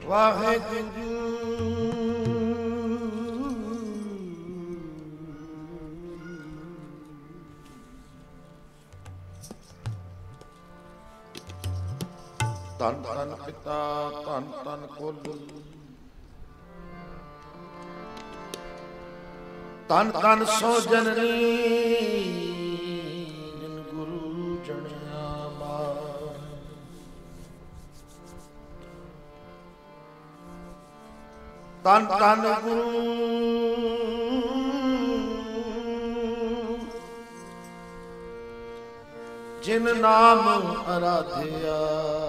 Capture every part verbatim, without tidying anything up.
ਵਾਹਿਗੁਰੂ ਧੰਨ ਧੰਨ ਪਿਤਾ ਧੰਨ ਧੰਨ ਕੋਲੂ ਧੰਨ ਧੰਨ ਸੋ ਜਨਨੀ ਜਿਨ ਗੁਰੂ ਜਣਿਆ ਮਾਰ ਧੰਨ ਧੰਨ ਗੁਰੂ ਜਿਨ ਨਾਮ ਅਰਾਧਿਆ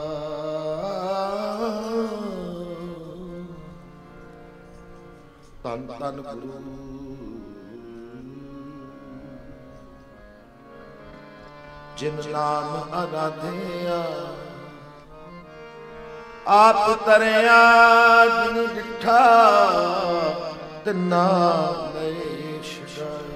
ਧੰਨ ਧੰਨ ਗੁਰੂ ਜਿਨ ਨਾਮ ਅਰਾਧਿਆ ਆਪ ਤਰਿਆ ਜਿਨ ਡਿਠਾ ਤਿਨਾ ਨਹੀਂ ਛਡਾਈ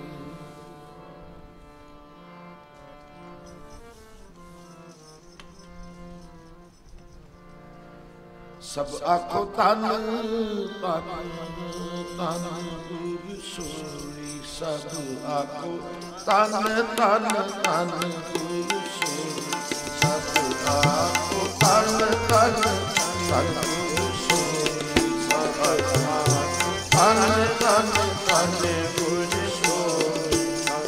ਸਭ ਆਖੋ ਧੰਨ ਧੰਨ ਧੰਨ ਗੁਰੂ ਸੋਈ ਸਭ ਆਖੋ ਧੰਨ ਧੰਨ ਧੰਨ ਗੁਰੂ ਸੋਈ ਸਭ ਆਖੋ ਧੰਨ ਧੰਨ ਧੰਨ ਗੁਰੂ ਸੋਈ ਸਭ ਆਖੋ ਧੰਨ ਧੰਨ ਧੰਨ ਗੁਰੂ ਸੋਈ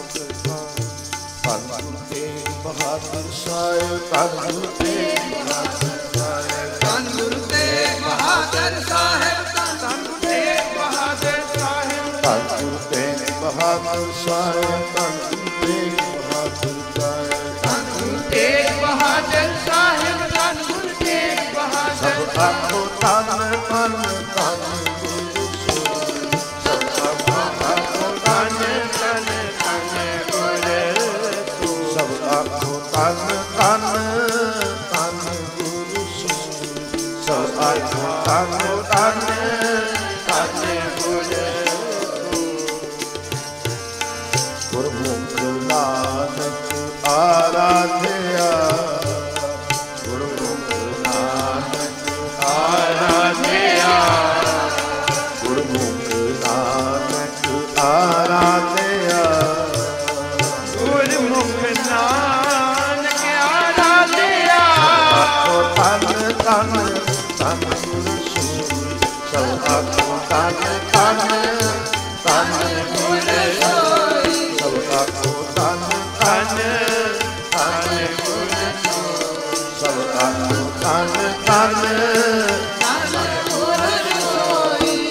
ਧੰਨ ਗੁਰੂ ਤੇਗ ਬਹਾਦਰ ਸਾਹਿਬ ਧੰਨ ਗੁਰੂ ਤੇਗ ਬਹਾਦਰ ਸਾਹਿਬ ਧੰਨ ਗੁਰੂ ਤੇਗ ਬਹਾਦਰ ਸਾਹਿਬ ਧੰਨ ਗੁਰੂ ਤੇਗ ਬਹਾਦਰ ਸਾਹਿਬ ਧੰਨ ਗੁਰੂ ਤੇਗ ਬਹਾਦਰ ਸਾਹਿਬ ਧੰਨ ਗੁਰੂ ਤੇਗ ਬਹਾਦਰ ਸਾਹਿਬ ਧੰਨ ਗੁਰੂ ਤੇਗ ਬਹਾਦਰ ਸਾਹਿਬ ਧੰਨ ਗੁਰੂ ਤੇਗ ਬਹਾਦਰ ਸਭ ਆਖੋ ਧੰਨ ਧੰਨ ਧੰਨ ਗੁਰੂ ਸੋਈ ਸਭ ਆਖੋ ਧੰਨ ਧੰਨ ਧੰਨ ਗੁਰੂ ਸਭ ਆਖੋ ਧੰਨ ਧੰਨ ਧੰਨ ਗੁਰੂ ਸੋਈ ਸਭ ਆਖੋ ਧੰਨ ਧੰਨ ਧੰਨ ਗੁਰੂ ਗੁਰਮੁਖ ਨਾਨਕ ਆਰਾਧਿਆ ਗੁਰਮੁਖ ਨਾਨਕ ਆਰਾਧਿਆ ਗੁਰਮੁਖ ਨਾਨਕ ਆਰਾਧਿਆ ਗੁਰਮੁਖ ਨਾਨਕ ਆਰਾਧਿਆ ਆਖੋ ਧੰਨ ਧੰਨ ਧੰਨ ਗੁਰੂ ਸੋਈ ਸਭ ਆਖੋ ਧੰਨ ਧੰਨ ਧੰਨ ਗੁਰੂ ਸੋਈ ਸਭ ਆਖੋ ਧੰਨ ਧੰਨ ਧੰਨ ਗੁਰੂ ਸੋਈ ਸਭ ਆਖੋ ਧੰਨ ਧੰਨ ਧੰਨ ਗੁਰੂ ਸੋਈ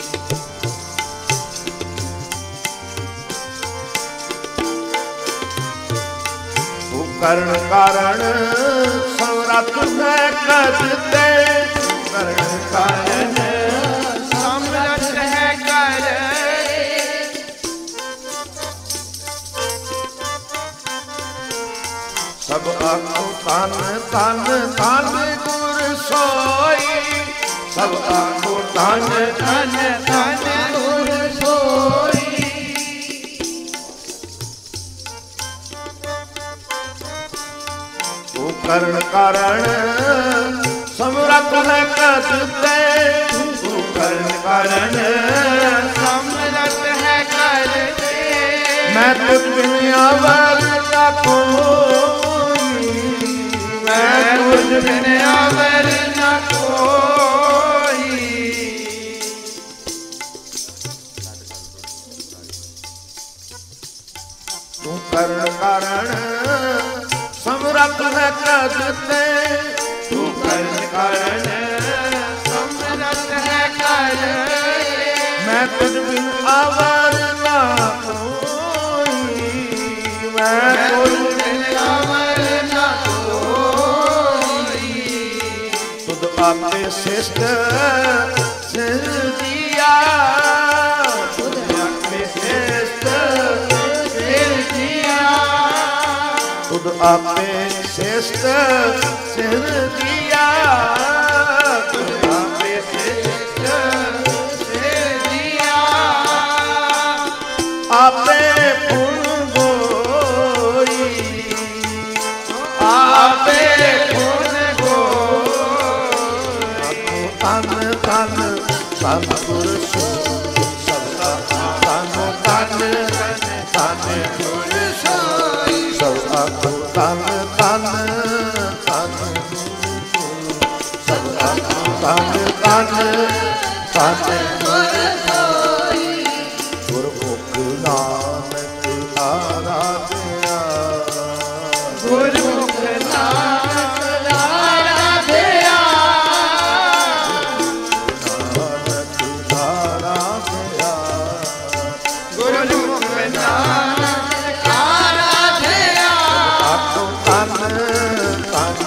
ਤੂੰ ਕਰਨ ਕਾਰਣ ਸਮਰੱਥ ਹੈ ਕਦ ਤੇ ਕਰਨ ਕਾਰਨ ਸਮਰੱਥ ਹੈ ਕਰ ਸਭ ਆਖੋ ਧੰਨ ਧੰਨ ਧੰਨ ਗੁਰ ਸੋਈ ਸਭ ਆਖੋ ਧੰਨ ਧੰਨ ਧੰਨ ਗੁਰ ਸੋਈ ਤੂੰ ਕਰਨ ਕਾਰਣ ਸਮਰੱਥ ਹੈ ਕਦ ਤੇ ਤੂੰ ਕਰਨ ਕਾਰਣ ਸਮਰੱਥ ਹੈ ਕਰ ਤੇ ਮੈਂ ਤੁਝ ਬਿਨ ਆਵਰ ਨਾ ਕੋਈ ਮੈਂ ਤੁਝ ਬਿਨ ਆਵਰ ਨਾ ਕੋਈ ਤੂੰ ਕਰਨ ਕਾਰਣ ਸਮਰੱਥ ਹੈ ਕਦ ਤੇ ਤੂੰ ਕਰਨ ਕਾਰਨ ਸਮਰੱਥ ਹੈ ਕਰ ਮੈਂ ਤੁਝ ਬਿਨ ਆਵਰ ਨਾ ਕੋਈ ਮੈਂ ਤੁਝ ਬਿਨ ਆਵਰ ਨਾ ਕੋਈ ਤੁਧ ਆਪੇ ਸਿਸ਼ਟ ਸਿਰਜਿਆ ਤੁਧ ਆਪੇ ਸਿਸ਼ਟ ਸਿਰਜਿਆ ਤੁਧ ਆਪੇ ਸਿਸ਼ਟ ਸਿਰਜਿਆ ਤੁਧ ਆਪੇ ਸਿਸ਼ਟ ਸਿਰਜਿਆ ਆਪੇ ਪੁਨ ਗੋਈ ਆਪੇ ਪੁਨ ਗੋਈ ਗੁਰ ਸੋਈ ਸਭ ਆਖੋ ਤਨ ਤਨ ਤਨ ਸਭ ਆਖੋ ਤਨ ਤਨ ਤਨ ਗੁਰ ਸੋਈ ਗੁਰਮੁਖ ਨਾਨਕ ਆਰਾਧਿਆ ਗੁਰਮੁਖ ਨਾਨਕ ਆਰਾਧਿਆ ਨਾਨਕ ਆਰਾਧਿਆ ਗੁਰਮੁਖ ਨਾਨਕ ਆਰਾਧਿਆ ਆਖੋ ਤਨ ਤਨ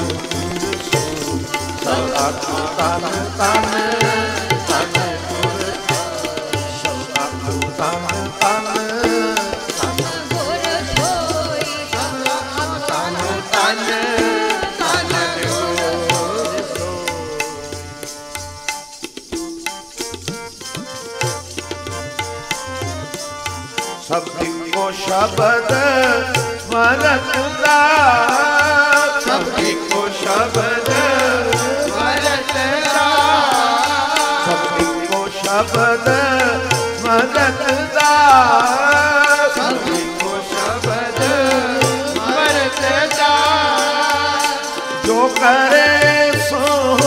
ਸਭ ਆਖੋ ਤਨ ਤਨ ਤਨ ਗੁਰ ਸਭ ਆਖੋ ਤਨ ਤਨ ਤਨ ਗੁਰ ਸੋਈ ਸਭ ਆਖੋ ਤਨ ਤਨ ਤਨ ਗੁਰ ਸਭ ਇੱਕੋ ਸ਼ਬਦ ਵਰਤਦਾ ਸਭ ਇੱਕੋ ਸ਼ਬਦ ਵਰਤਦਾ ਸਭ ਇੱਕੋ ਸ਼ਬਦ ਵਰਤਦਾ ਸਭ ਇੱਕੋ ਸ਼ਬਦ ਵਰਤਦਾ ਜੋ ਕਰੇ ਸੋ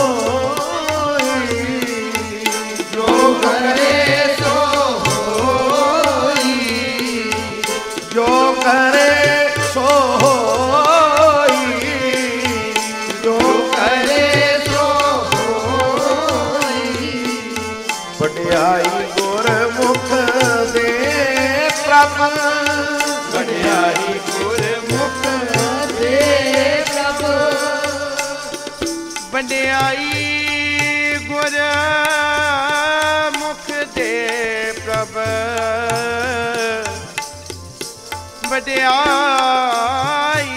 ਹੋਈ ਜੋ ਕਰੇ ਸੋ ਹੋਈ ਜੋ ਕਰੇ ਸੋ ਹੋਈ ਜੋ ਕਰੇ ਸੋ ਹੋਈ ਵਡਿਆਈ ਗੁਰਮੁਖ ਦੇ ਪ੍ਰਭ ਵਡਿਆਈ ਗੁਰਮੁਖ ਦੇ ਪ੍ਰਭ ਵਡਿਆਈ ਗੁਰਮੁਖ ਦੇ ਪ੍ਰਭ ਵਡਿਆਈ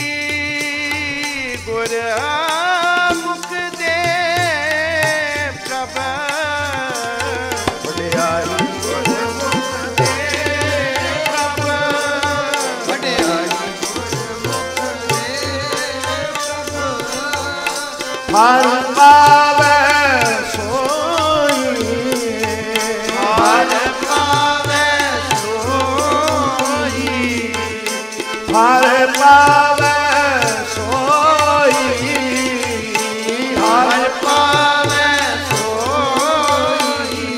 ਗੁਰਮੁਖ ਦੇ ਪ੍ਰਭ ਵਡਿਆਈ ਗੁਰਮੁਖ ਦੇ ਪ੍ਰਭ ਵਡਿਆਈ ਗੁਰਮੁਖ ਦੇ ਪ੍ਰਭ ਹਰ ਪਾਵੈ ਸੋਈ ਹਰ ਪਾਵੈ ਸੋਈ ਹਰ ਪਾਵੈ ਸੋਈ ਹਰ ਪਾਵੈ ਸੋਈ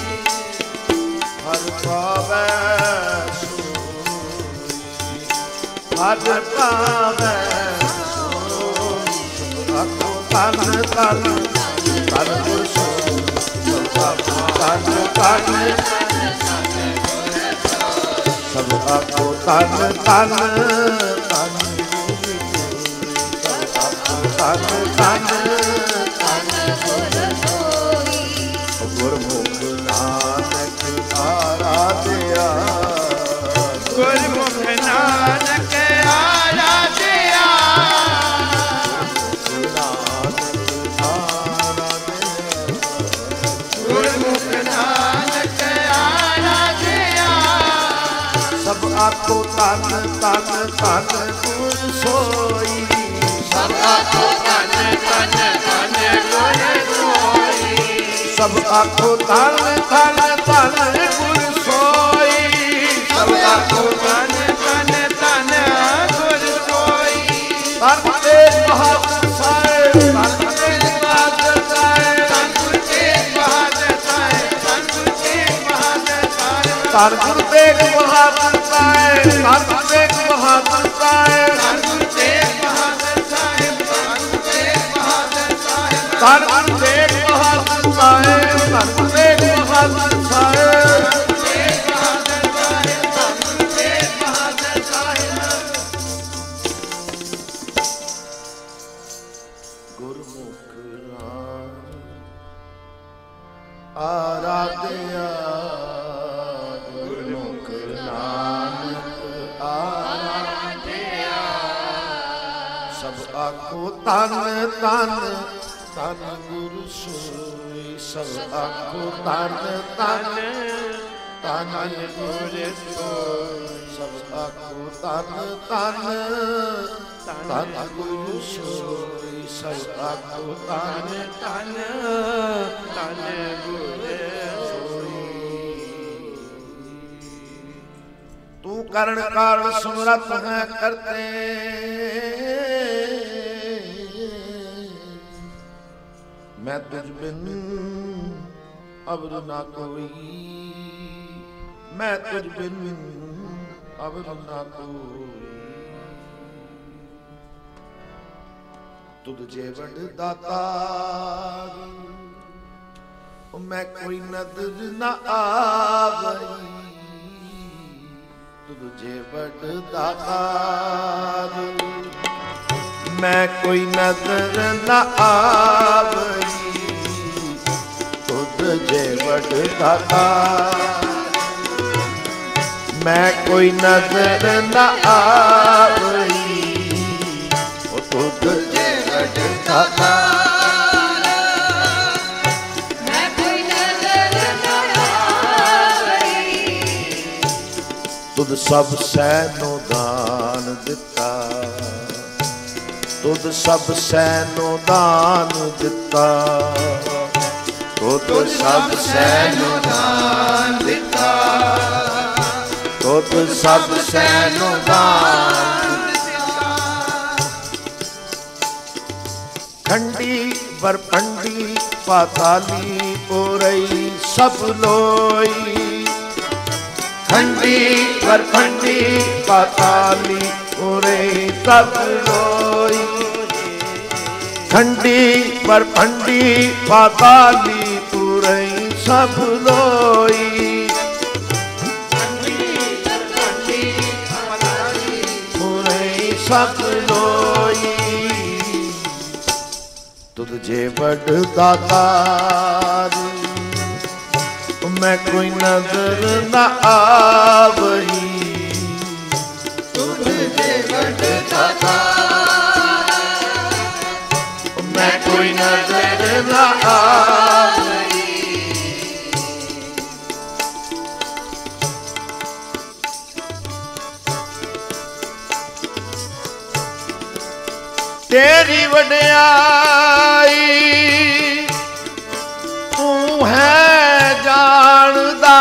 ਹਰ ਪਾਵੈ ਸੋਈ ਹਰ ਪਾਵੈ ਸੋਈ ਆਖੋ ਤਨ ਤਨ ਤਨ ਗੁਰ ਸੋਈ ਆਖੋ ਤਨ ਤਨ ਸਭ ਆਖੋ ਤਨ ਤਨ ਤਨ ਸਭ ਆਖੋ ਤਨ ਤਨ ਤਨ ਗੁਰਮੁਖ ਨਾਨਕ ਆਰਾਧਿਆ ਗੁਰਮੁਖ ਨਾਨਕ ਆਰਾਧਿਆ ਗੁਰਮੁਖ ਨਾਨਕ ਆਰਾਧਿਆ ਸਭ ਆਖੋ ਤਨ ਤਨ ਤਨ ਗੁਰ ਸੋਈ ਸਭ ਆਖੋ ਤਨ ਤਨ ਤਨ ਗੁਰ ਸੋਈ ਸਭ ਆਖੋ ਤਨ ਤਨ ਤਨ ਗੁਰ ਸੋਈ ਸਭ ਆਖੋ ਤਨ ਤਨ ਤਨ ਗੁਰ ਸੋਈ ਤਨ ਤੇਗ ਬਹਾਦਰ ਸਾਹਿਬ ਤਨ ਤੇਗ ਬਹਾਦਰ ਸਾਹਿਬ ਤਨ ਗੁਰ ਤੇਗ ਬਹਾਦਰ ਸਾਹਿਬ ਤਨ ਗੁਰ ਤੇਗ ਬਹਾਦਰ ਸਾਹਿਬ ਤਨ ਗੁਰ ਤੇਗ ਬਹਾਦਰ ਸਾਹਿਬ ਤਨ ਗੁਰ ਤੇਗ ਬਹਾਦਰ ਸਾਹਿਬ ਤਨ ਗੁਰ ਤੇਗ ਬਹਾਦਰ ਸਾਹਿਬ ਤਨ ਗੁਰ ਤੇਗ ਬਹਾਦਰ ਸਾਹਿਬ ਤਨ ਗੁਰ ਤੇਗ ਬਹਾਦਰ ਸਾਹਿਬ ਤਨ ਗੁਰ ਤੇਗ ਬਹਾਦਰ ਸਾਹਿਬ ਗੁਰਮੁਖ ਨਾਮ ਆਰਾਧਿਆ ਗੁਰਮੁਖ ਨਾਨਕ ਆਰਾਧਿਆ ਸਭ ਆਖੋ ਤਨ ਤਨ ਤਨ ਗੁਰ ਸੋਈ ਸਭ ਆਖੋ ਤਨ ਤਨ ਤਨ ਗੁਰ ਸੋਈ ਸਭ ਆਖੋ ਤਨ ਤਨ ਤਨ ਗੁਰ ਸੋਈ ਸਭ ਆਖੋ ਤਨ ਤਨ ਤਨ ਗੁਰ ਸੋਈ तू करण कारण समरथ है करते, मैं तुझ बिन अवर ना कोई, मैं तुझ बिन अवर ना कोई। तुझ जे वड दातार, मैं कोई नदर न आवई। तुझे वड दातार, मैं कोई नदर न आवई। तुझे वड दातार, मैं कोई नजर न आवई। तुझे वड दातार, मैं कोई नजर न आवई। तुझ सब सैनो दान दिता, तुझ सब सैनो दान दिता। तुझ सब सैनो दान दिता, तुझ सब सैनो दान दिता। खंडी बरपंडी पाताली ओरई सब लोई। खंडी बरपंडी पाताली ओरई सब लोई। खंडी बरपंडी पाताली पुरई सब लोई। पुरई सब लोई। तुझे वड दातार, मैं कोई नजर न आवई। तुझे वड दातार, मैं कोई नजर न आवई। तेरी वड्याई तू है जानदा।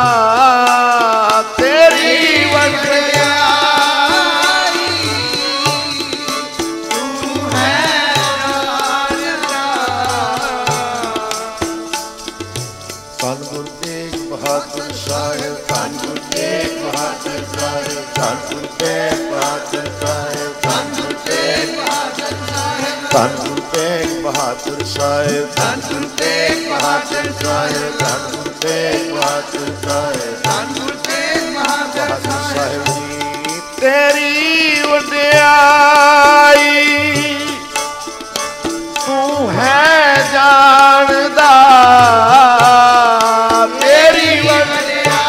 तेरी वड्याई तू है जानदा। धन गुरु तेग बहादुर साहिब, धन गुरु तेग बहादुर साहिब, धन गुरु तेग बहादुर साहिब, धन गुरु तेग धन गुरु तेग बहादुर साहिब, धन गुरु तेग बहादुर साहिब, धन गुरु तेग बहादुर साहिब, धन गुरु तेग बहादुर साहिब जी। तेरी वड्याई तू है जानदा। तेरी वड्याई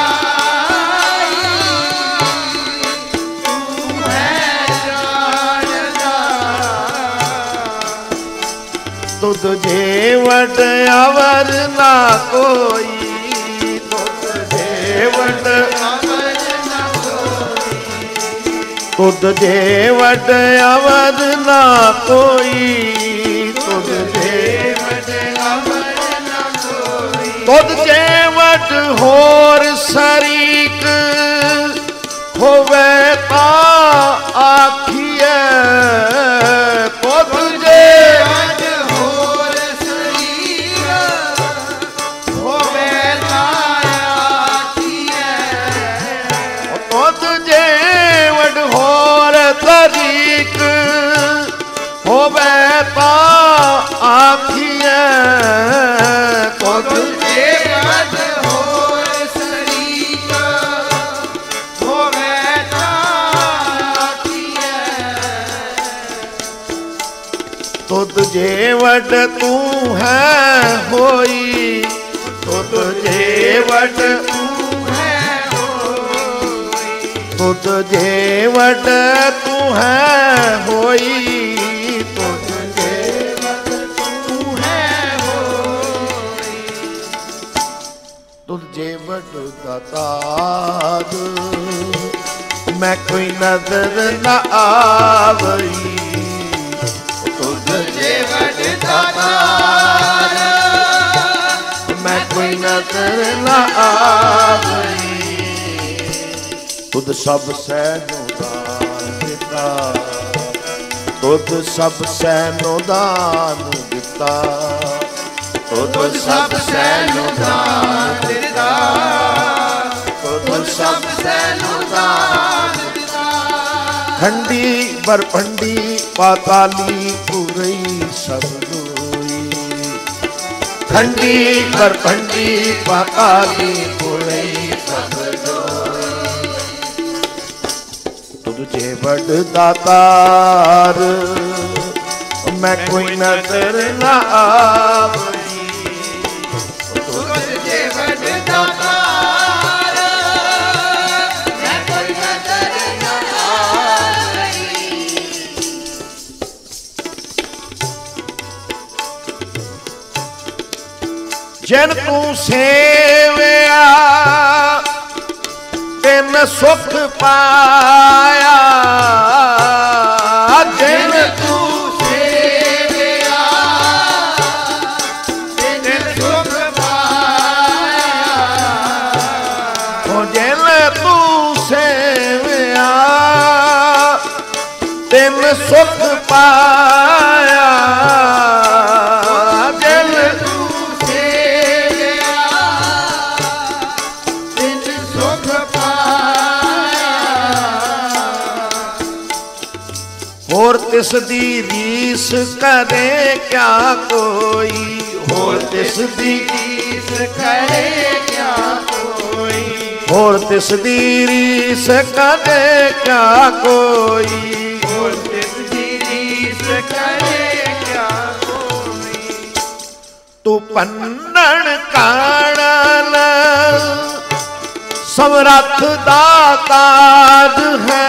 तू है जानदा। तुझे वड अवर ना कोई, तुझे वड अवर ना कोई। तुझे वड अवर ना कोई, तुझे वड अवर ना कोई। तुझे वड होर शरीक होवे ता आखिए। तुझे तरीक होवे ता आखिए। तुझे वड होर शरीक होवे ता आखिए। तुझे वड तू है होई। तुझे वड तुझे वड तू है होई। तुझे वड तू है होई। तुझे वड दातार, मैं कोई नजर न आवई। तुझे वड दातार, मैं कोई नजर न आवई। तुद सब सैनो दान दिता, तुद सब सैनो दान दिता, तुद सब सैनो दान दिता, तुद सब सैनो दान दिता। खंडी बरफंडी पाताली पुरई सब लोई, खंडी बरफंडी पाताली पुरई सब लोई। तुझे बड़ दातार मैं कोई नजर ना आवई, तुझे बड़ दातार मैं कोई नजर ना आवई। जिन तू सेविया तिन सुख पाया, जिन तू सेविया तिन सुख पाया, ओ जिन तू सेविया तिन सुख पाया, जिन तू सेविया तिन सुख होर तिस दी रीस करे क्या कोई, होर तिस दी रीस करे क्या कोई, होर तिस दी रीस करे क्या कोई, होर तिस दी रीस करे क्या कोई। तू पन्नण काणन समरथ दातार है,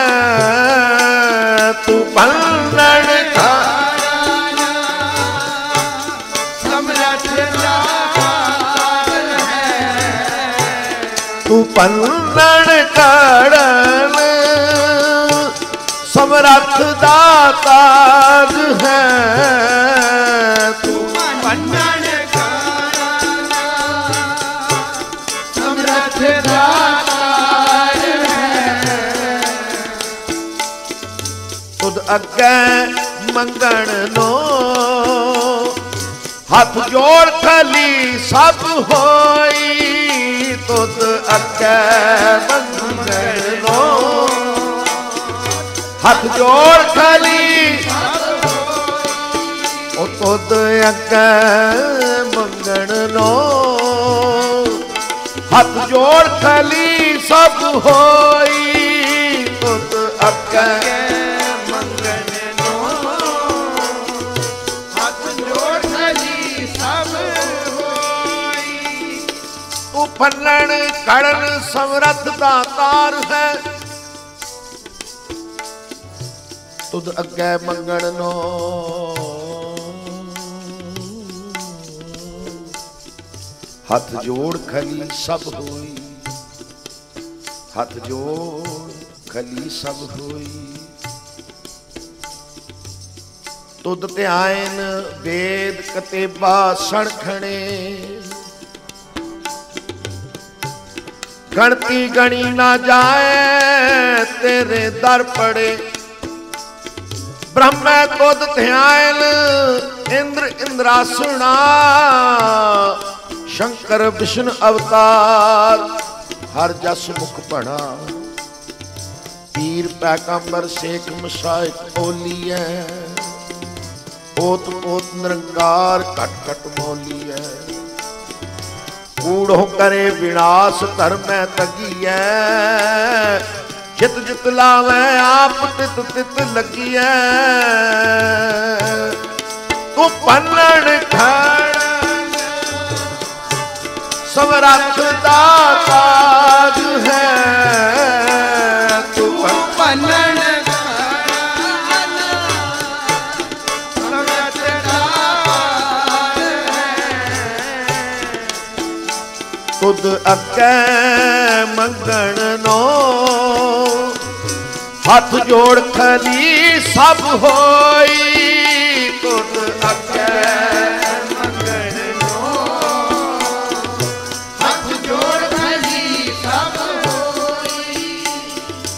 तू पन्नण काणन समरथ दातार है, तू पन्नण काणन समरथ दातार है, तू पन्नण काणन समरथ दातार है। तुद अगे मंगण नो हाथ जोड़ खली सब होई, तुद अगे मंगण नो हाथ जोड़ खली सब होई, ओ तुद अगे मंगण नो हाथ जोड़ खली सब होई, तुद अगे पन्नण कड़न समरथ दातार है, तुद अगे मंगण नो हाथ जोड़ खली सब होई, हाथ जोड़ खली सब होई। तुद ध्यान वेद कतेबा सड़खणे, गणती गणी ना जाए तेरे दर पड़े। ब्रह्म तुद ध्यान इंद्र इंद्रासुना, शंकर विष्णु अवतार हर जस मुख पढ़ा। पीर पैगंबर शेख मशाइख ओलिए, ओत पोत निरंकार कट कट मोलिए। कूड़ो करे विनाश धर्म तगिए, जित जित लावे आप तित तित लगिए। तू पन्नण खड़न समरथ दातार है, तू पन्नण तुद अगे मंगण नो हाथ जोड़ खली सब होई। तुद अगे मंगण नो हाथ जोड़ खली सब होई।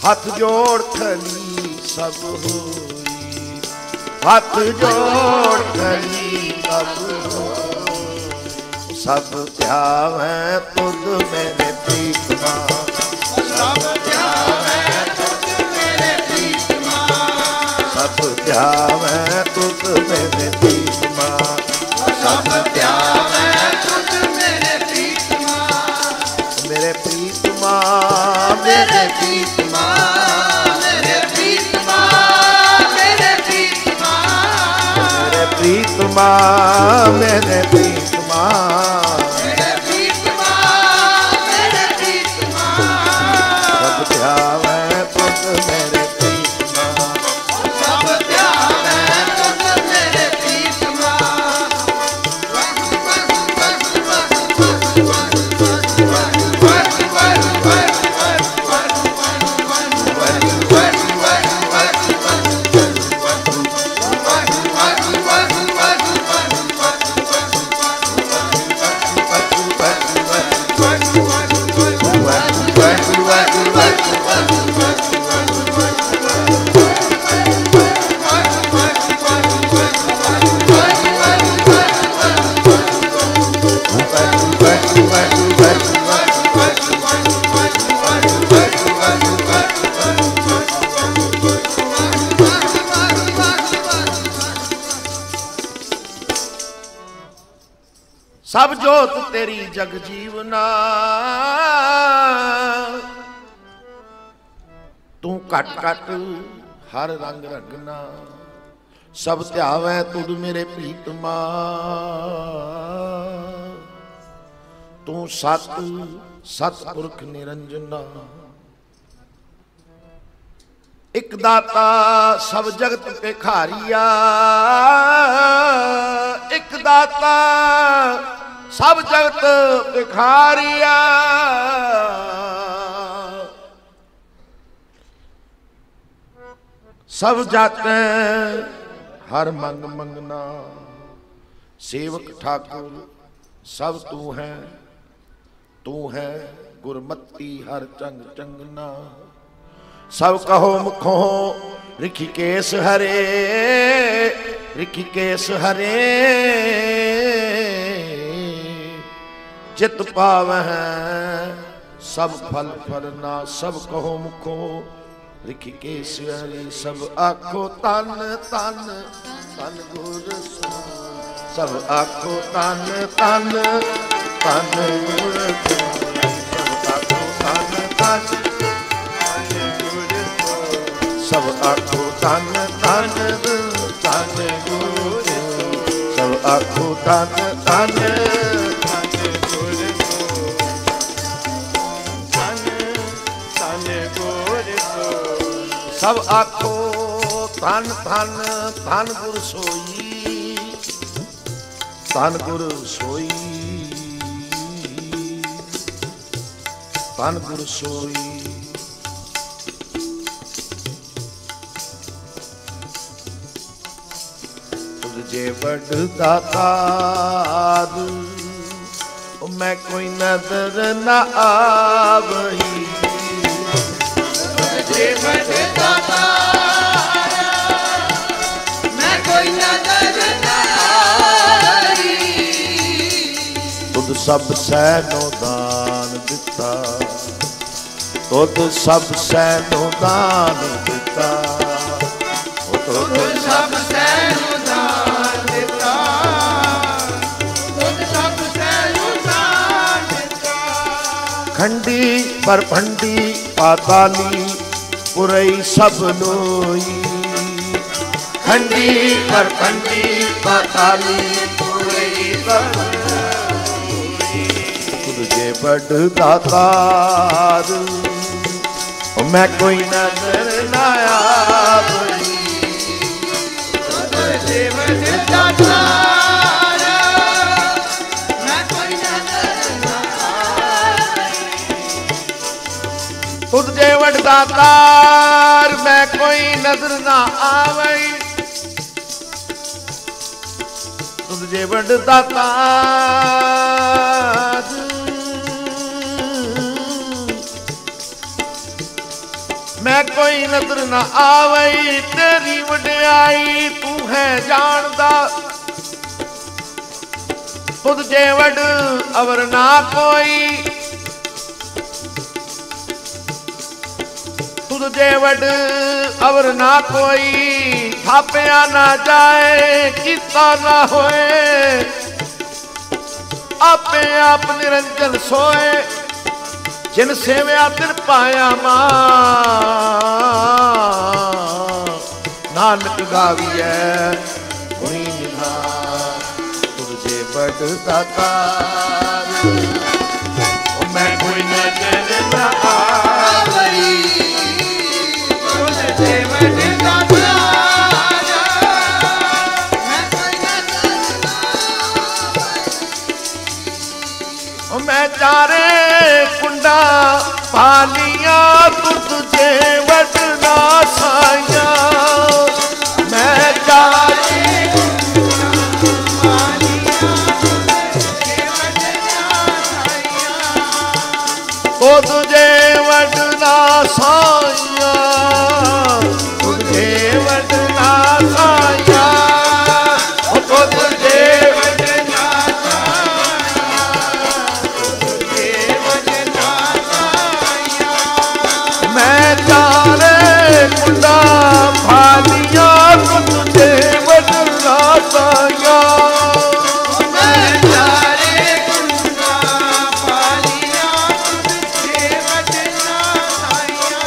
हथ जोड़ खली सब होई, हथ जोड़ खली सब होई। सब ध्यावै तुद मेरे प्रीतमा, सब ध्यावै तुद मेरे प्रीतमा, सब ध्यावै तुद मेरे प्रीतमा, सब ध्यावै तुद मेरे प्रीतमा, मेरे प्रीतमा, मेरे प्रीतमा, मेरे प्रीतमा, मेरे प्रीतमा, मेरे प्रीतमा, मेरे प्रीतमा, मेरे प्रीतमा, मेरे प्रीतमा। सब ध्यावै तुद मेरे प्रीतमा, सब ध्यावै तुद मेरे प्रीतमा। सब जोत तेरी जग जीवना, तू घट घट हर रंग रंगना। सब ध्यावै तुद मेरे प्रीतमा, तू सत सतपुरख निरंजना। एक दाता सब जगत भिखारिया, एक दाता सब जगत भिखारिया। सब जाते हर मंग मंगना। सेवक ठाकुर सब तू है, तू है गुरमती हर चंग चंगना। सब कहो मुखो ऋषिकेश हरे, ऋषिकेश हरे। चित पावह सब फल फलना। सब कहो मुखो ऋषिकेश हरे। सब आखो तन तन तन गुर सो। सब आखो तन तन तन गुर सो। सब आखो तन तन सब आखो तन तन तन गुर। सब आखो तन तन तन गुर तन तन गुर। सब आखो तन तन तन गुर सोई, तन गुर सोई, तन गुर सोई। जे बड़ दातार मैं कोई नजर न आवही। जे बड़ दातार मैं कोई नजर न आई। तुद सब सैनो दान दिता, तुद सब सैनो दान दिता। तुद सब सैनो खंडी परभंडी पाताली पुरई सब लोई। खंडी परभंडी पाताली पुरई सब लोई। तुझे बड़ दातार मैं कोई नजर न आवही। तुझे बड़ दातार तुद जे वड दातार मैं कोई नजर ना आवई। तुद जे वड दातार मैं कोई नजर ना आवई तेरी वड्याई तू है जानदा तुझ जे वड अवर ना कोई तुझ जे वड अवर ना कोई थापिया ना जाए कीता ना होए आपे आप निरंजन सोए जिन सेव्या तिन पाया मां नानक गाविए हुई निभा तुझे बड़ दाता मैं कोई नजर न आवई तुझे बड़ दाता मैं चारे कुंडा पालिया तुझे वटना साया मैं चारे तो तुझे वटना साया तुझे वटना साया तो तुझे कुंडा भालिया तुझे वटना साया मैं चारे कुंडा भालिया तुझे वटना साया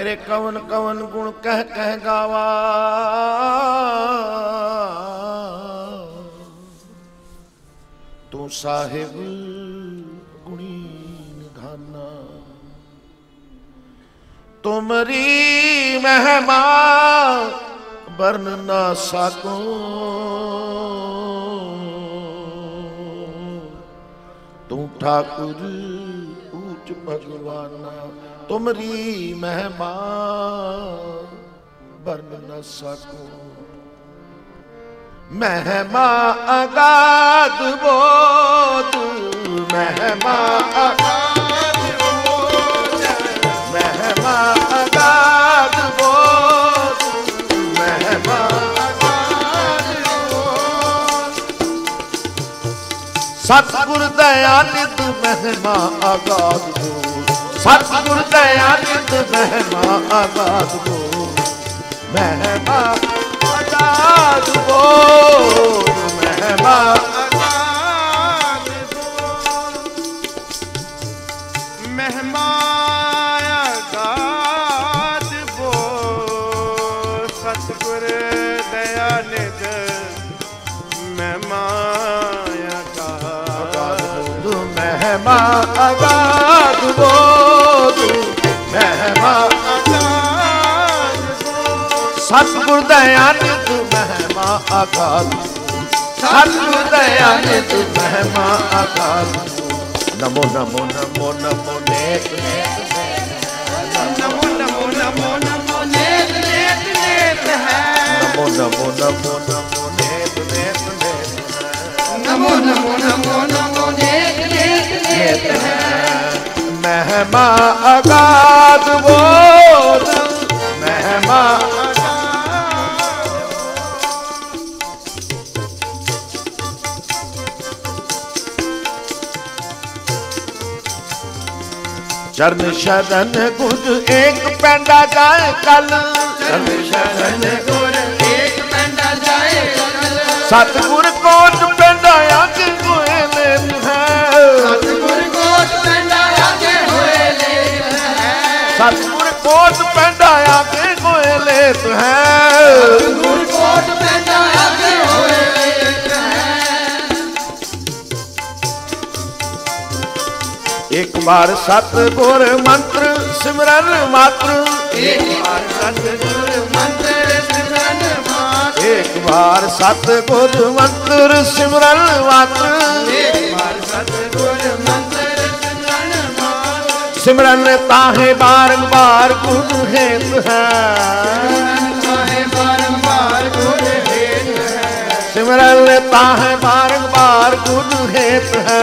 तेरे कवन कवन गुण कह कह गावा, तू साहिब गुणी निधाना। तुमरी महिमा बरन ना साको, तू ठाकुर ऊंच भगवाना। तुमरी महिमा बरन न सको, महिमा अगाध बोध, महिमा अगाध बोध, महिमा अगाध बोध, महिमा अगाध बोध। सतगुर दयानिध महिमा अगाध बोध, सतगुर दयानिध महिमा अगाध बोध, महिमा अगाध बोध, महिमा अगाध बोध, महिमा अगाध बोध। सतगुर दयानिध महिमा अगाध बोध, महिमा अगाध बोध, महिमा अगाध बोध। सतगुर दयानिध महिमा अगाध, सतगुर दयानिध महिमा अगाध। नमो नमो नमो नमो नेत नेत नमो नमो नमो नमो नेत नेत नेत है। नमो नमो नमो नमो नेत नेत नेत है। नमो नमो नमो नमो नेत नेत नेत है। महिमा अगाध बोध, महिमा चरण शरण गुर एक पैंडा जाए कल, चरण शरण गुर एक पैंडा जाए कल। सतगुर कोट पैंडा आगे होए लेत है, सतगुर कोट पैंडा आगे होए लेत है। सतगुर कोट पैंडा आगे होए लेत है, सतगुर कोट पैंडा आगे होए लेत है। एक बार सतगुर मंत्र सिमरन मात्र, एक बार सतगुर मंत्र सिमरन मात्र, एक बार सतगुर मंत्र सिमरन मात्र, एक बार सतगुर मंत्र सिमरन मात्र। सिमरन ताहे बारंबार गुर हेत है, ताहे बारंबार गुर हेत है। सिमरन ताहे बारंबार गुर हेत है,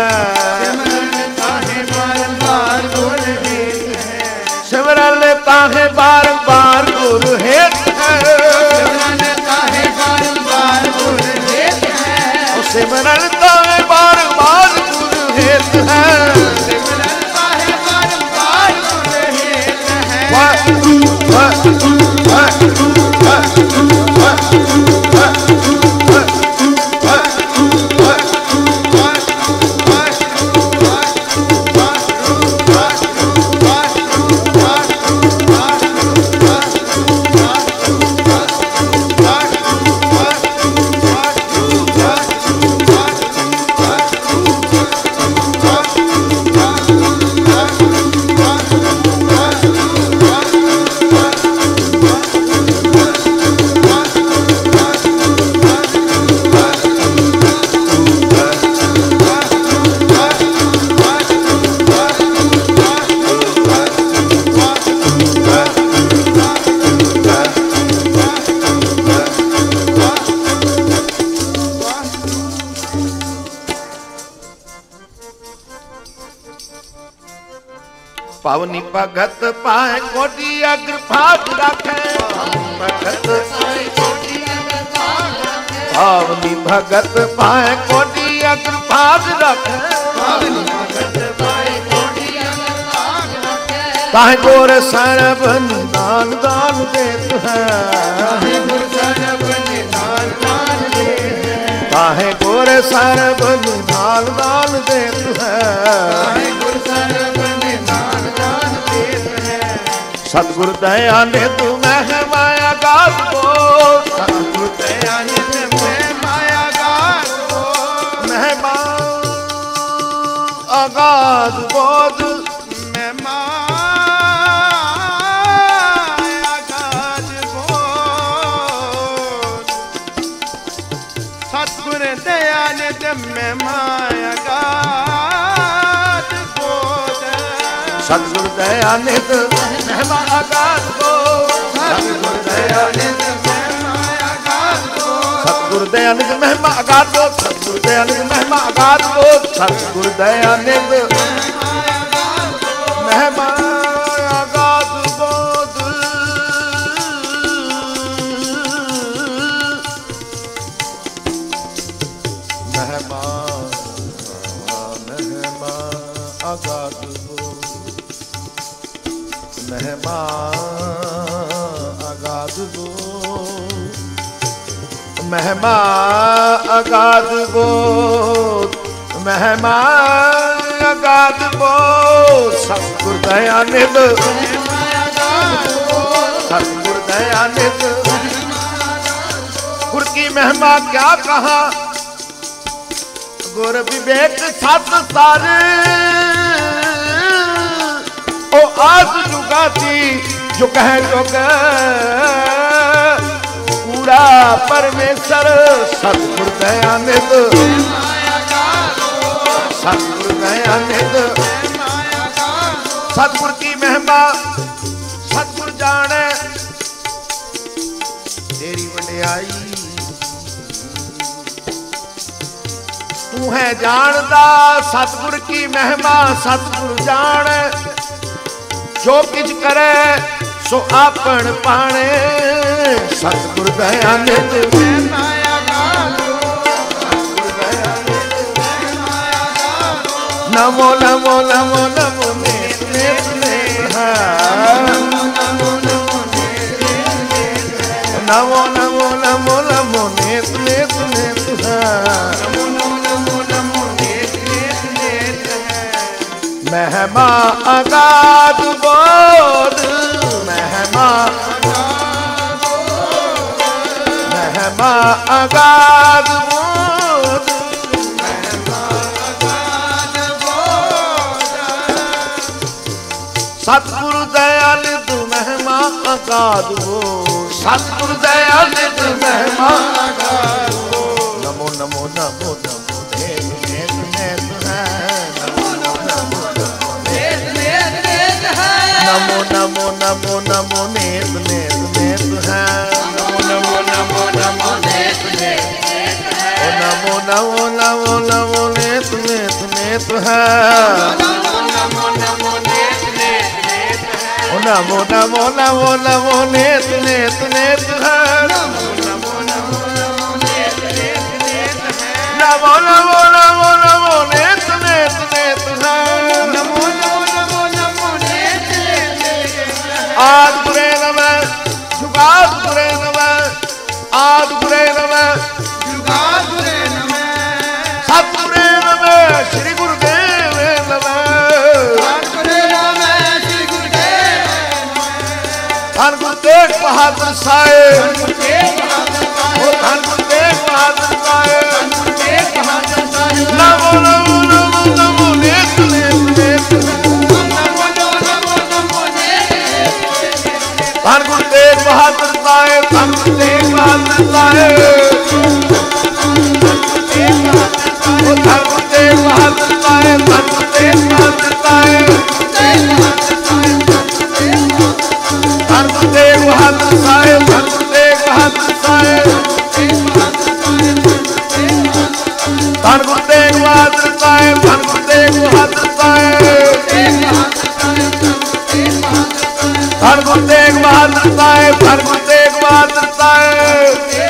सिमरन ताहे बारंबार गुर हेत है, सिमरन ताहे बारंबार गुर हेत है। सिमरन ताहे बारंबार गुर हेत है, सिमरन ताहे बारंबार गुर हेत है। वाह वाह वाह पावनी भगत पाए कोटि अग्र भाग रखे, भगत पावनी भगत पाए कोटि अग्र भाग रखे, ताहे गोर सरब निदान दान देत है, ताहे गोर सरब निदान दान देत है। सतगुरु दया निध महिमा अगाध बोध, सतगुरु दया निध महिमा अगाध बोध, महिमा अगाध बोध, महिमा अगाध बोध, सतगुरु दया निध महिमा अगाध बोध, सतगुरु दया निध महिमा अगाध बोध, सतगुरु दया निध महिमा अगाध बोध, सतगुरु दया निध महिमा अगाध बोध, सतगुरु दया निध महिमा अगाध बोध, सतगुरु दया निध महिमा अगाध बोध, महिमा महिमा अगाध बोध, महिमा अगाध बोध, महिमा अगाध बोध, महिमा अगाध बोध, सतगुरु दया निध, सतगुरु दया निध, गुर की महिमा क्या कहा, गुर विवेक सत सारे, ओ आज जुगाती जो कह जोग, पूरा परमेश्वर सतगुरु दया निध, सतगुरु दया निध, सतगुरु की महिमा सतगुरु जाने तेरी वडियाई, तू है जानदा सतगुरु की महिमा सतगुरु जान, जो किछ करे सो आपन पाने, सतगुरु दया निध, नमो नमो नमो नमो नेत नेत नेत, नमो नमो नमो नमो नेत नेत नेत, महिमा अगाध बोध, महिमा महिमा अगाध बोध, सतगुरु दया निध महिमा अगाध बोध, सतगुरु दया निध महिमा अगाध बोध, नमो नमो नमो नमो नेत नेत नेत है, नमो नमो नमो नमो नमो नेत नेत नेत है, नमो नमो नमो नमो नेत नेत, ओ नमो नमो नमो नमो नेत नेत नेत है, नमो नमो नमो नेत नेत नेत है, ओ नमो नमो नमो नमो नेत नेत नेत है, नमो नमो नमो नमो नेत नेत नेत है, नमो नमो नमो नमो नेत नेत नेत है, नमो नमो नमो नमो नेत नेत नेत है, आद गुरे नमः जुगाद गुरे नमः, आद गुरे नमः जुगाद गुरे नमः, सतगुरे नमः श्री गुरुदेव नमः, सतगुरे नमः श्री गुरुदेव नमः, धन गुरु तेग बहादुर साहिब, धन गुरु तेग बहादुर साहिब, धन गुरु तेग बहादुर साहिब, धन गुरु तेग बहादुर साहिब, नमो नमो नमो नमो नेत नेत नेत, नमो नमो नमो नेत नेत, धन गुरु तेग बहादुर साहिब, धन गुरु तेग बहादुर साहिब, धन गुरु तेग बहादुर साहिब, धन गुरु तेग बहादुर साहिब, धन गुरु तेग बहादुर साहिब, धन गुरु तेग बहादुर साहिब, धन गुरु तेग बहादुर साहिब, धन गुरु तेग बहादुर साहिब, धन गुरु तेग बहादुर साहिब, धन गुरु तेग बहादुर साहिब,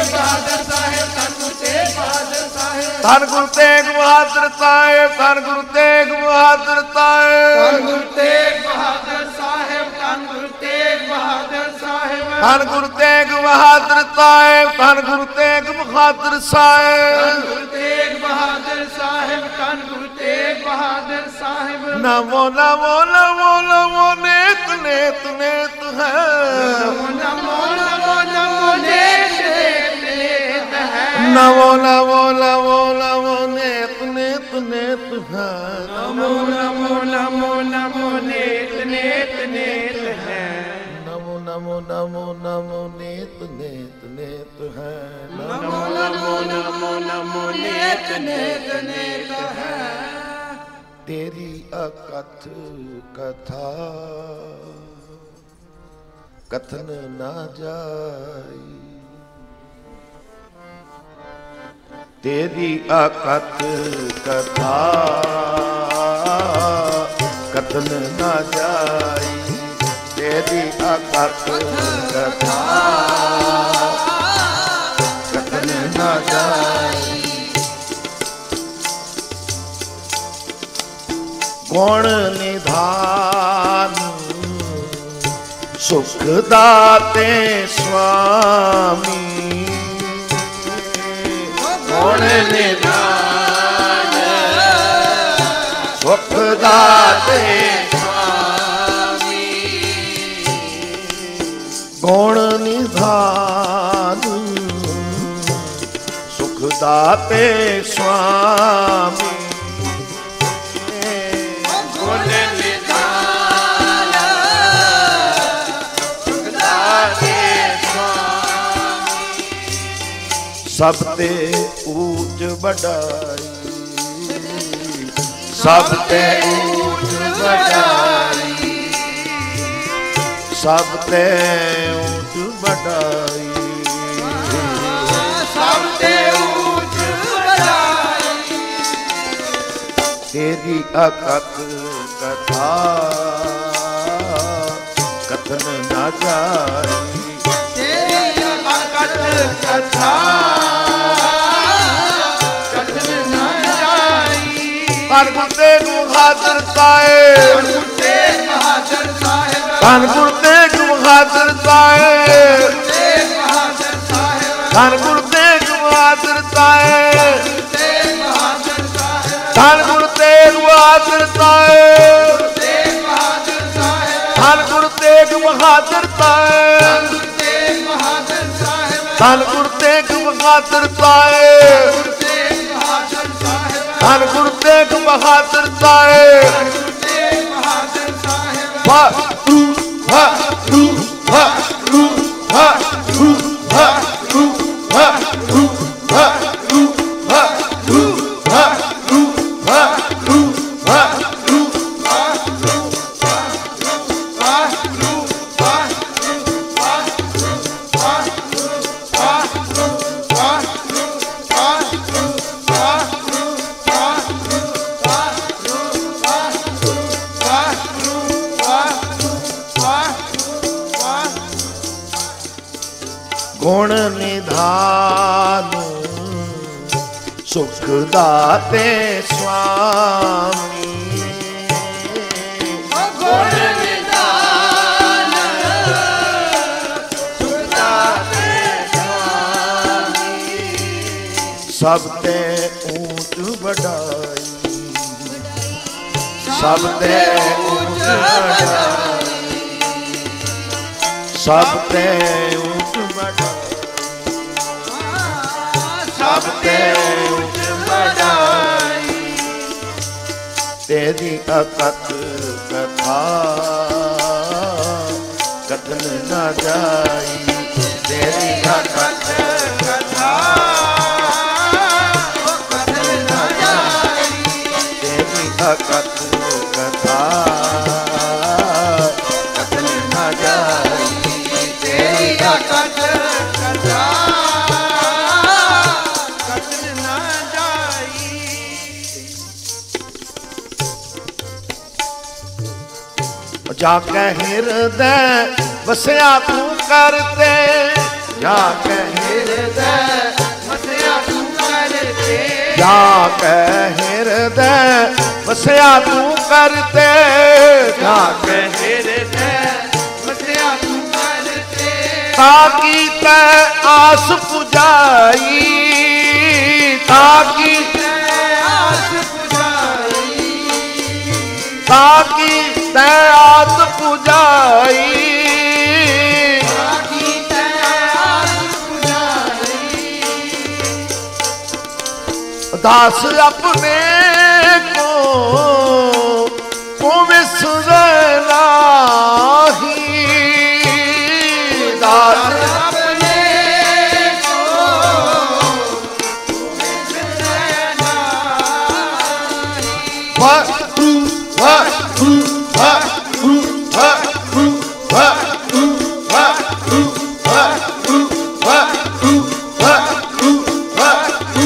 धन गुरु तेग बहादुर साहिब, धन गुरु तेग बहादुर साहिब, धन गुरु तेग बहादुर साहिब, धन गुरु तेग बहादुर साहिब, धन गुरु तेग बहादुर साहिब, धन गुरु तेग बहादुर साहिब, धन गुरु तेग बहादुर साहिब, धन गुरु तेग बहादुर साहिब, नमो नमो नमो नमो नेत नेत नेत है नमो नमो नमो नेत नेत है नमो नमो नमो नमो नेत नेत नेत है नमो नमो नमो नमो नेत नेत नेत है नमो नमो नमो नमो नेत नेत नेत है नमो नमो नमो नमो नेत नेत नेत है तेरी अकथ कथा कथन ना जाई तेरी अकथ कथा कथन ना जाई तेरी अकथ कथा कथन ना जाई गुण निधान सुख दाते स्वामी गुण निधान सुख दाते स्वामी गुण निधान सुख दाते स्वामी सब ते ऊंच बढ़ाई सब ते ऊंच बढ़ाई सब ते ऊंच बढ़ाई सब ते ऊंच बढ़ाई तेरी अकथ कथा कथन ना जाई तेरी अकथ कथा कथन ना जाई धन गुरु तेग बहादुर साहिब धन गुरु तेग बहादुर साहिब धन गुरु तेग बहादुर साहिब धन गुरु तेग बहादुर साहिब धन गुरु तेग बहादुर साहिब धन गुरु तेग बहादुर साहिब धन गुरु तेग बहादुर साहिब वाहगुरु वाहगुरु वाहगुरु वाहगुरु वाहगुरु वाहगुरु वाहगुरु वाहगुरु वाहगुरु वाहगुरु वाहगुरु गुण निधान सुख दाते स्वामी गुण निधान सुख दाते स्वामी सब ते ऊंच बढ़ाई सब ते ऊंच बढ़ाई सब ते ऊंच बढ़ाई सब ते ऊंच बढ़ाई तेरी अकथ कथा कथन ना जाई तेरी अकथ कथा कथन ना जाई तेरी अकथ कथा कथन ना जाई तेरी अकथ कथा कथन ना जाई जाके हृदय वसया तू करते जाके हृदय वसया तू करते जाके हृदय वसया तू करते जाके हृदय वसया तू करते ताकि तै आस पुजाई ताकि आस पुजाई ताकि तैयात पुजाई, ताकि तैयात पुजाई। दास अपने को को विसरना ही, दास अपने को विसरना ही। वाहु वाहु वाहु वाहु वाहु वाहु वाहु वाहु वाहु वाहु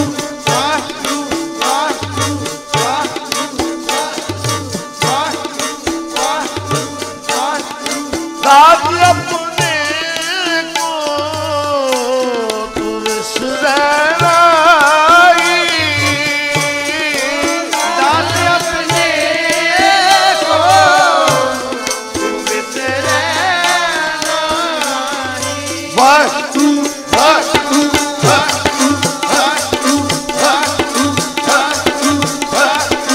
दास अपने को तू विसरना ही, दास अपने को विसरना ही। वाहु वाहु वाहु वाहु वाहु वाहु वाहु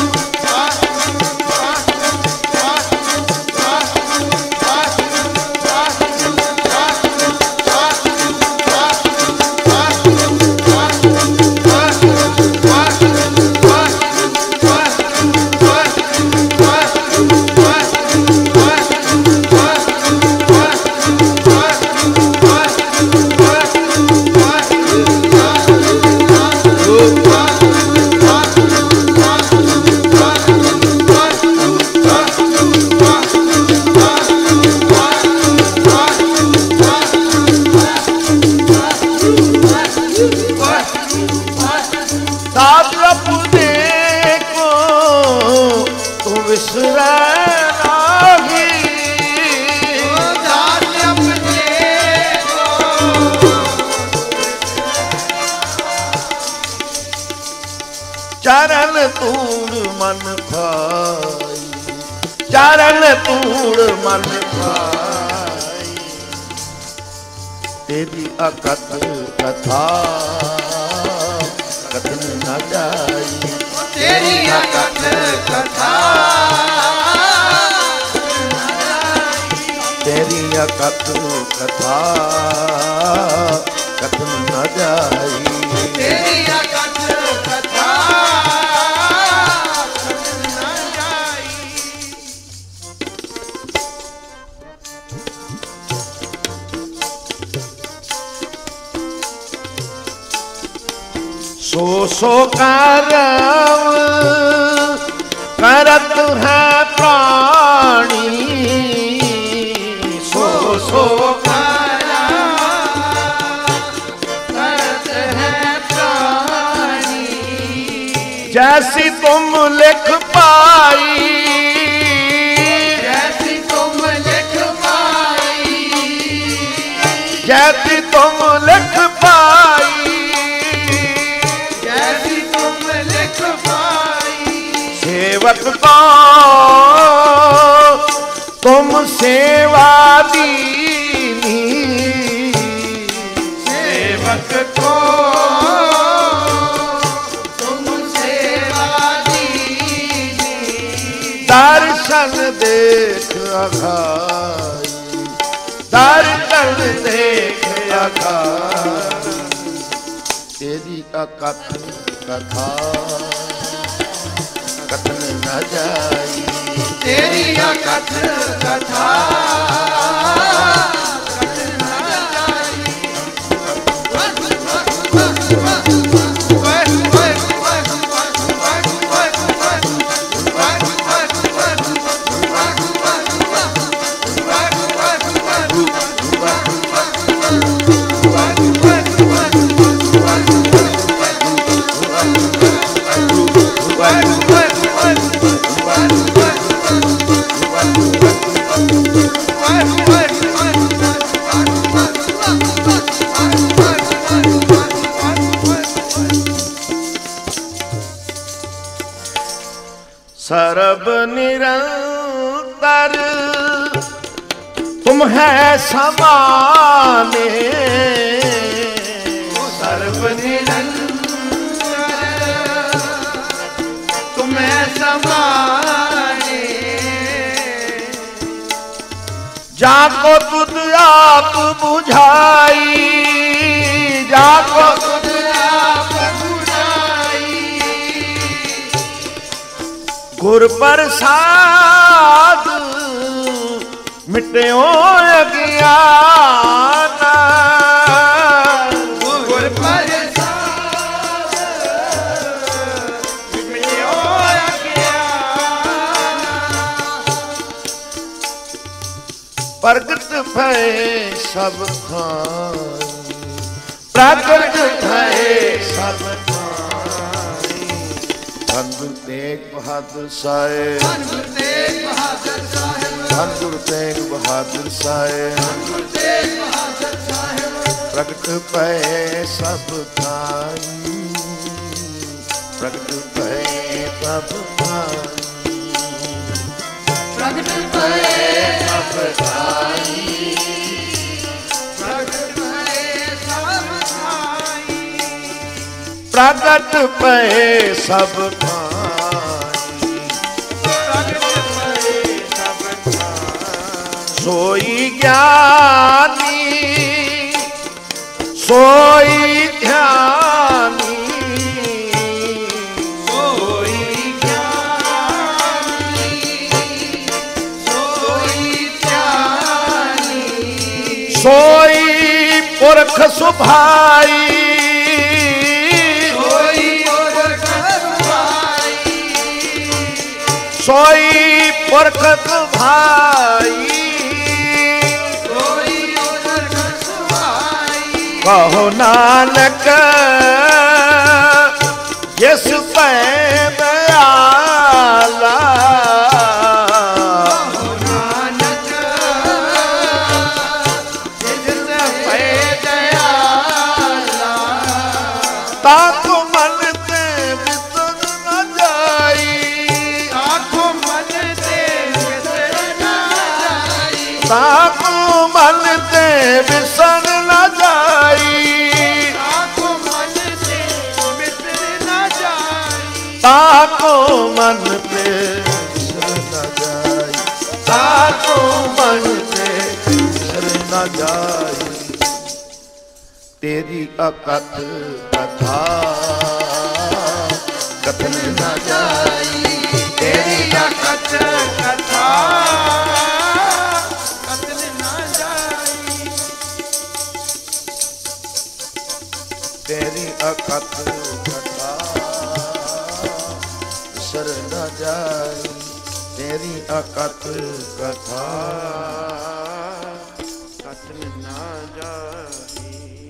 दास अपने को तू विसरना ही, दास अपने को चरण तूड़ मन भाई, चरण तूड़ मन भाई, तेरी अकथ कथा कथन न जाई, तेरी अकथ कथा तेरी अकथ कथा कथन न जाई, तेरी अकथ कथा कथन न जाई। सो सो करम करत है प्राणी, सो सो करत है प्राणी। जैसी तुम लिख पाई, जैसी तुम लिख पाई, जैसी तुम लिख पाई, जैसी तुम लिख पाई। सेवक को तुम सेवा दीनी, सेवक को तुम सेवा दीनी। दर्शन देख अघाई, दर्शन देख अघाई, तेरी अकथ कथा कथन न जाई, तेरी अकथ कथा कथन न जाई। सर्व निरंतर तुम है समाने, सर्व निरंतर तुम्हें समाने। जाको तुद आप बुझाई, जाको तुद आप बुझाई, गुर प्रसाद मिट्यो अज्ञान, गुर प्रसाद मिट्यो अज्ञान, प्रगट भय सब थाई, प्रगट भय सब थाई, धन गुरु तेग बहादुर साहिब, धन गुरु तेग बहादुर साहिब, धन गुरु तेग बहादुर साहिब, धन गुरु तेग बहादुर साहिब, प्रगट भय सब थाई, प्रगट भय सब थाई, प्रगट भय सब थाई, प्रगट भय सब थाई, प्रगट भय सब थाई, प्रगट भय सब थाई, सोई ज्ञानी सोई ध्यानी, सोई ज्ञानी सोई ध्यानी, सोई पुरख सुभाई, सोई पुरख सुभाई, सोई पुरख सुभाई, सोई पुरख सुभाई, कहो नानक जिस पै दयाला, कहो नानक जिस पै दयाला, ताको मन ते विसर न जाई, ताको मन ते विसर न जाई, ताको मन ते विसर न जाई, ताको मन ते विसर न जाई, ताको मन ते विसर न जाई, ताको मन ते विसर न जाई, तेरी अकथ कथा कथन न जाई, तेरी अकथ कथा कथन न जाई, तेरी अकथ कथा सर न जाई, तेरी अकथ कथा कथन न जाई,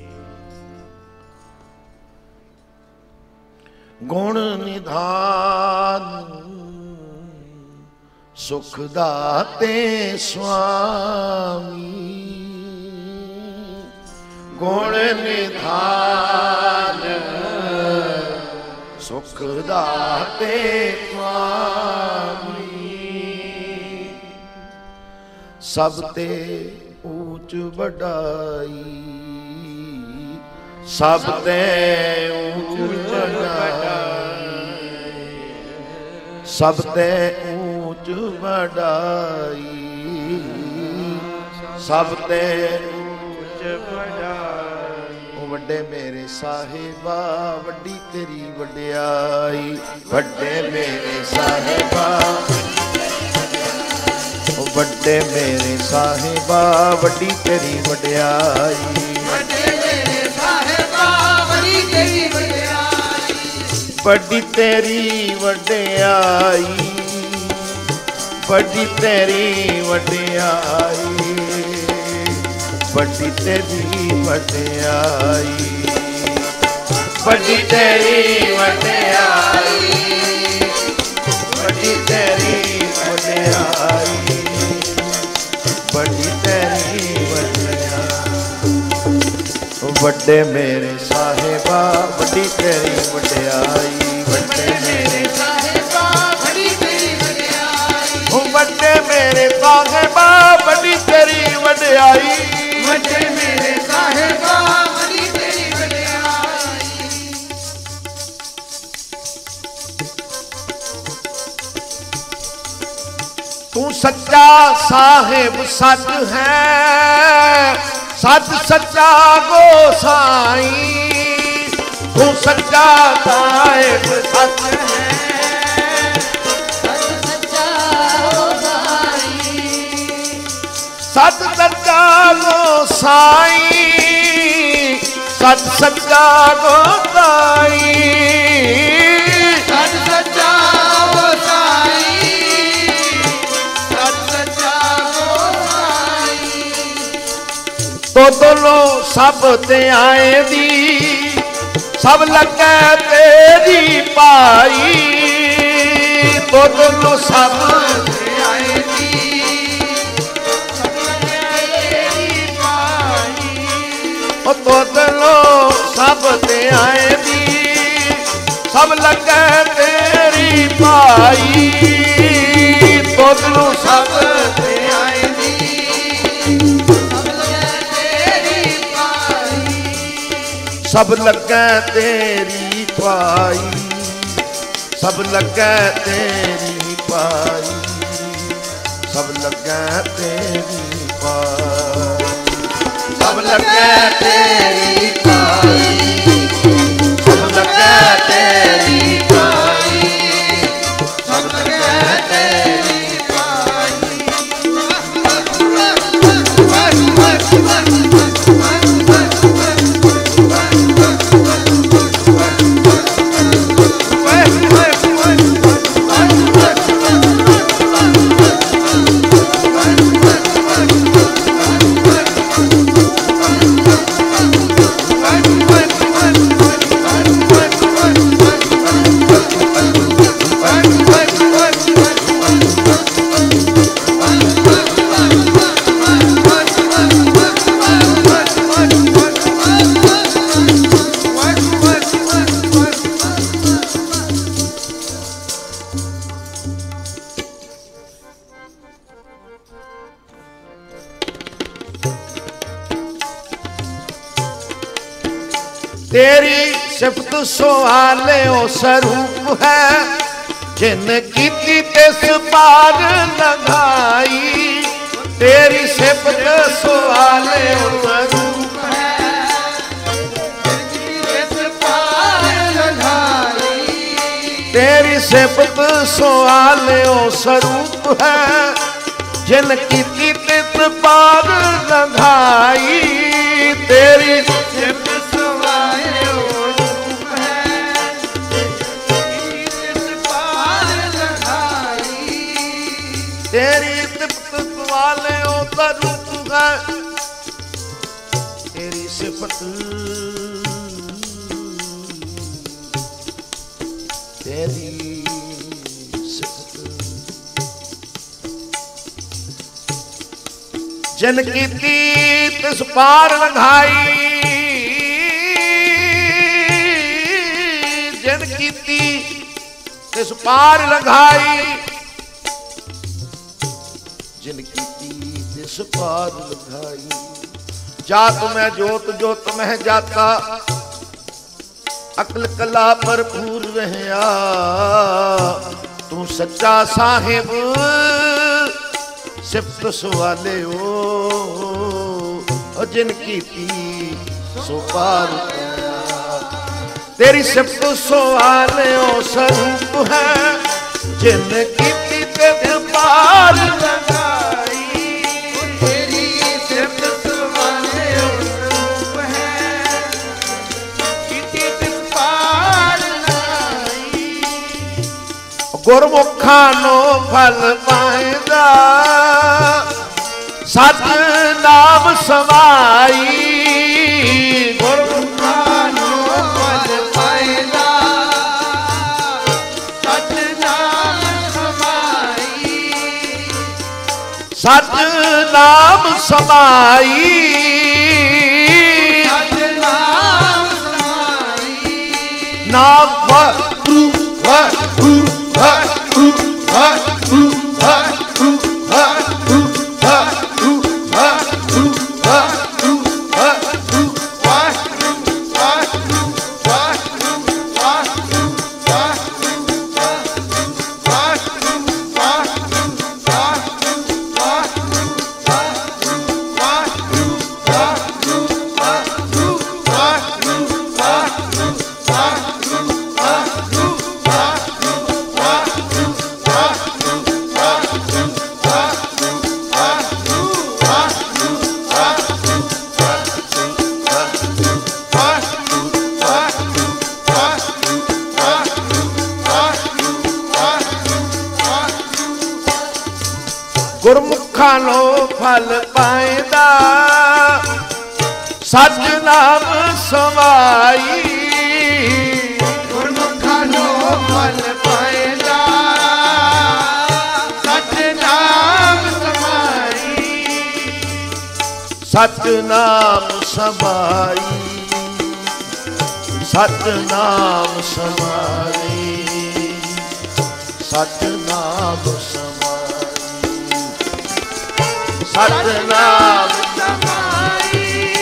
गुण निधान सुख दाते स्वामी, गुण निधान सुख दाते स्वामी, सब ते ऊंच वडाई, सब ते ऊंच वडाई, सब ते ऊंच वडाई, सब ते ऊंच वडाई, ओ वड्डे मेरे साहिबा वड्डी तेरी वड्याई, वड्डे मेरे साहिबा ओ वड्डे मेरे साहिबा वड्डी तेरी वड्याई, बड़ी तेरी वड्याई, बड़ी तेरी वड्याई, बड़ी तेरी वड्याई, बड़ी तेरी वड्याई, बड़ी तेरी वड्याई, बड़ी तेरी वड्याई, वड्डे मेरे साहिबा वड्डी तेरी वड्याई, वड्डे मेरे साहिबा वड्डी तेरी वड्याई, वड्डे मेरे साहिबा वड्डी तेरी वड्याई, वड्डे मेरे साहिबा वड्डी तेरी वड्याई, तू सच्चा साहिब सच है, सच सच्चा गोसाई। तू सच्चा साहिब सच है, सच सच्चा गोसाई। सच सच्चा गोसाई, सच सच्चा गोसाई। सच सच्चा गोसाई, सच सच्चा गोसाई। तो दोनों सब ते आए दी, सब लगे तेरी पाई। तो दोनों सब ते आए दी, सब लगे तेरी पाई। तो दोनों सब ते आए दी, सब लगे तेरी पाई। तो दोनों सब ते आए दी, सब लगे तेरी पाई। सब लगे तेरी पाई, सब लगे तेरी पाई, सब लगे तेरी पाई, सब लगे तेरी पाई, सब लगे तेरी पाई, सब लगे तेरी पाई। तेरी सिफत सुहाले ओ स्वरूप है, जिन कीती तिस पार लगाई। तेरी सिफत सुहाले ओ स्वरूप है, तिस पार लगाई। तेरी सिफत सुहाले ओ स्वरूप है, जिन कीती तिस पार लगाई। तेरी सिफत सुहाले ओ रूप है, तिस पार लगाई। तेरी सिफत वाले ओ स्वरूप है, तेरी सिफत तेरी सिफत जिन कीती तिस पार लगाई। जिन कीती तिस पार लगाई, जिन कीती तिस पार लगाई। जात में जोत जोत में जाता, अकल कला भरपूर रहया। तू सच्चा साहिब सिफत सुवाले ओ, जिन कीती सो पार पाया। तेरी सिफत सुवाले ओ स्वरूप है, जिन कीती तिस पार लगाई। तेरी सिफत सुहाले ओ रूप है, कीती तिस पार लगाई। गुरमुखा नो फल पाएगा, सत नाम समाई। गुरमुखा नो फल पाएगा, सत नाम समाई। सत नाम समाई। सत नाम समाई। नाम वाहगुरु वाहगुरु वाहगुरु वाहगुरु वाहगुरु वाहगुरु वाहगुरु वाहगुरु वाहगुरु वाहगुरु वाहगुरु वाहगुरु वाहगुरु वाहगुरु वाहगुरु वाहगुरु वाहगुरु वाहगुरु ਗੁਰਮੁਖਾਂ ਨੂੰ ਫਲ ਪਾਇਦਾ ਸੱਚ ਨਾਮ ਸਮਾਈ ਗੁਰਮੁਖਾਂ ਨੂੰ ਫਲ ਪਾਇਦਾ ਸੱਚ ਨਾਮ ਸਮਾਈ ਸੱਚ ਨਾਮ ਸਮਾਈ ਸੱਚ ਨਾਮ ਸਮਾਈ ਸੱਚ ਨਾਮ ਸਮਾਈ ਸੱਚ ਨਾਮ ਸਮਾਈ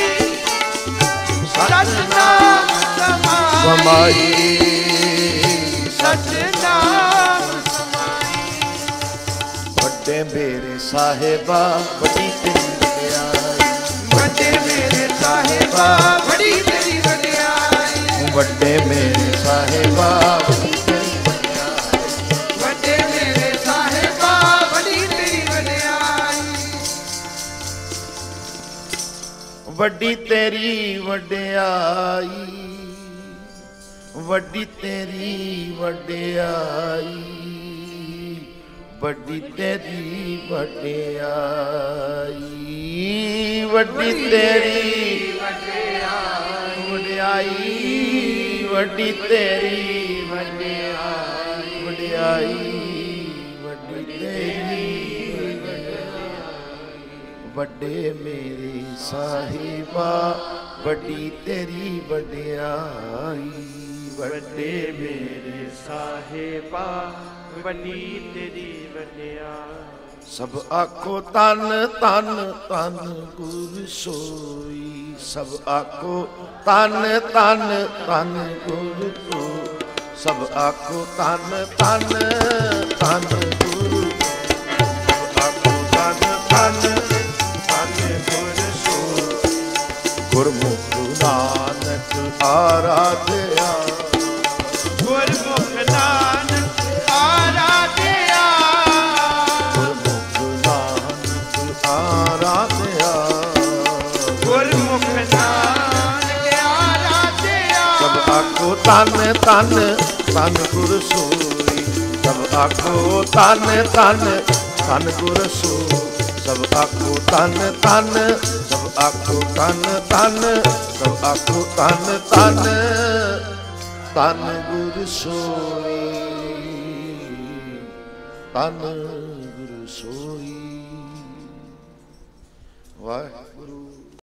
ਸੱਚ ਨਾਮ ਸਮਾਈ ਸੱਚ ਨਾਮ ਸਮਾਈ ਵੱਡੇ ਮੇਰੇ ਸਾਹਿਬਾ ਵੱਡੀ ਤੇਰੀ ਵਡਿਆਈ ਵੱਡੇ ਮੇਰੇ ਸਾਹਿਬਾ ਬੜੀ ਤੇਰੀ ਵਡਿਆਈ ਵੱਡੇ ਮੇਰੇ ਸਾਹਿਬਾ ਵੱਡੀ ਤੇਰੀ ਵੱਡੇ ਮੇਰੇ ਸਾਹਿਬਾ ਬੜੀ ਤੇਰੀ ਵਡਿਆਈ ਵੱਡੀ ਤੇਰੀ ਵਡਿਆਈ ਵੱਡੀ ਤੇਰੀ ਵਡਿਆਈ ਵੱਡੀ ਤੇਰੀ ਵਡਿਆਈ ਵੱਡੀ ਤੇਰੀ ਵਡਿਆਈ ਵੱਡੀ ਤੇਰੀ ਵਡਿਆਈ ਵਡਿਆਈ ਵੱਡੀ ਤੇਰੀ ਵੱਡੇ ਮੇਰੇ ਸਾਹਿਬਾ ਵੱਡੀ ਤੇਰੀ ਵਡਿਆਈ ਵੱਡੇ ਮੇਰੇ ਸਾਹਿਬਾ ਵੱਡੀ ਤੇਰੀ ਵਡਿਆਈ ਸਭ ਆਖੋ ਤਨ ਤਨ ਤਨ ਗੁਰ ਸੋਈ ਸਭ ਆਖੋ ਤਨ ਤਨ ਤਨ ਗੁਰ ਸੋਈ ਸਭ ਆਖੋ ਤਨ ਤਨ ਤਨ ਗੁਰ ਸਭ ਆਖੋ ਤਨ ਤਨ ਤਨ ਗੁਰ ਸੋਈ ਗੁਰਮੁਖ ਨਾਨਕ ਆਰਾਧਿਆ ਗੁਰਮੁਖ ਨਾਨਕ ਆਰਾਧਿਆ ਗੁਰਮੁਖ ਨਾਨਕ ਆਰਾਧਿਆ ਗੁਰਮੁਖ ਨਾਨਕ ਆਰਾਧਿਆ ਸਭ ਆਖੋ ਤਨ ਤਨ ਤਨ ਗੁਰ ਸੋਈ ਸਭ ਆਖੋ ਤਨ ਤਨ ਤਨ ਗੁਰ ਸੋਈ ਸਭ ਆਖੋ ਤਨ ਤਨ ਸਭ ਆਖੋ ਤਨ ਤਨ ਸਭ ਆਖੋ ਤਨ ਤਨ ਤਨ ਗੁਰ ਸੋਈ ਤਨ ਗੁਰ ਸੋਈ ਵਾਹਿਗੁਰੂ।